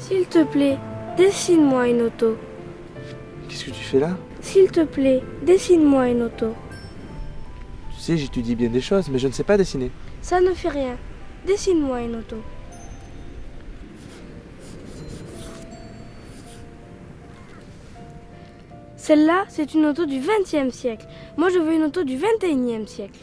S'il te plaît, dessine-moi une auto. Qu'est-ce que tu fais là? S'il te plaît, dessine-moi une auto. Tu sais, j'étudie bien des choses, mais je ne sais pas dessiner. Ça ne fait rien. Dessine-moi une auto. Celle-là, c'est une auto du XXe siècle. Moi, je veux une auto du XXIe siècle.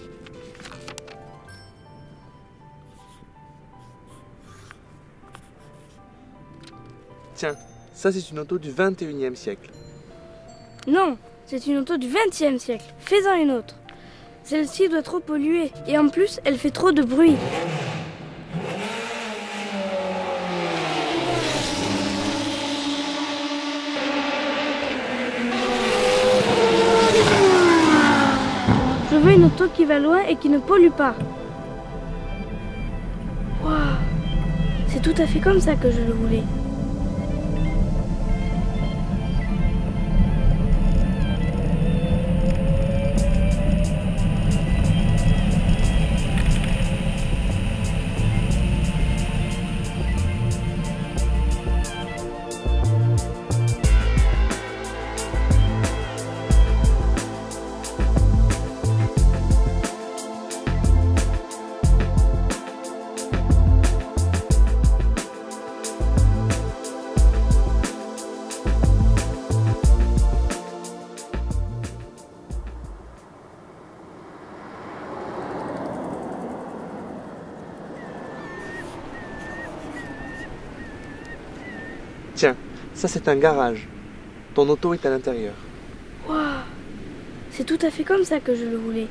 Tiens, ça c'est une auto du 21e siècle. Non, c'est une auto du XXe siècle. Fais-en une autre. Celle-ci doit trop polluer. Et en plus, elle fait trop de bruit. Je veux une auto qui va loin et qui ne pollue pas. Waouh, c'est tout à fait comme ça que je le voulais. Tiens, ça c'est un garage. Ton auto est à l'intérieur. Waouh, c'est tout à fait comme ça que je le voulais.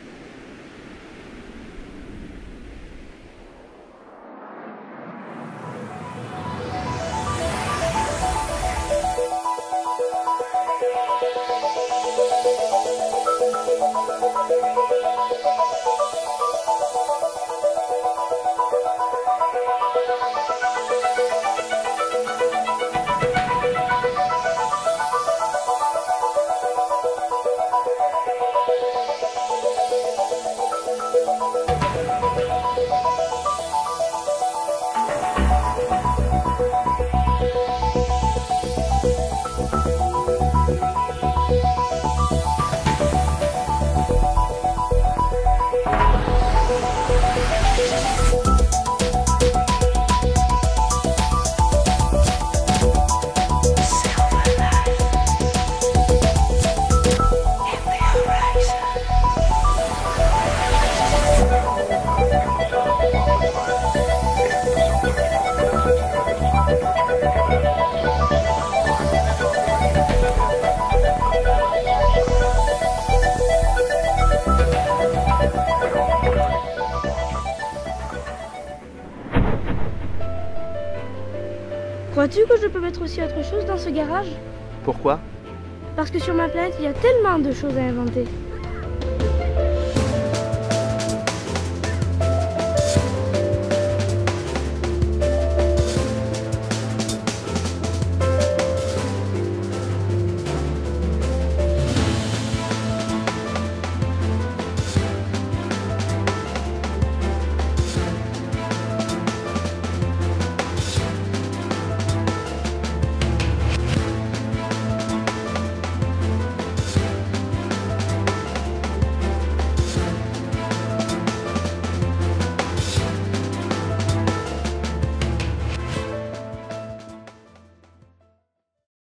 Crois-tu que je peux mettre aussi autre chose dans ce garage? Pourquoi? Parce que sur ma planète, il y a tellement de choses à inventer.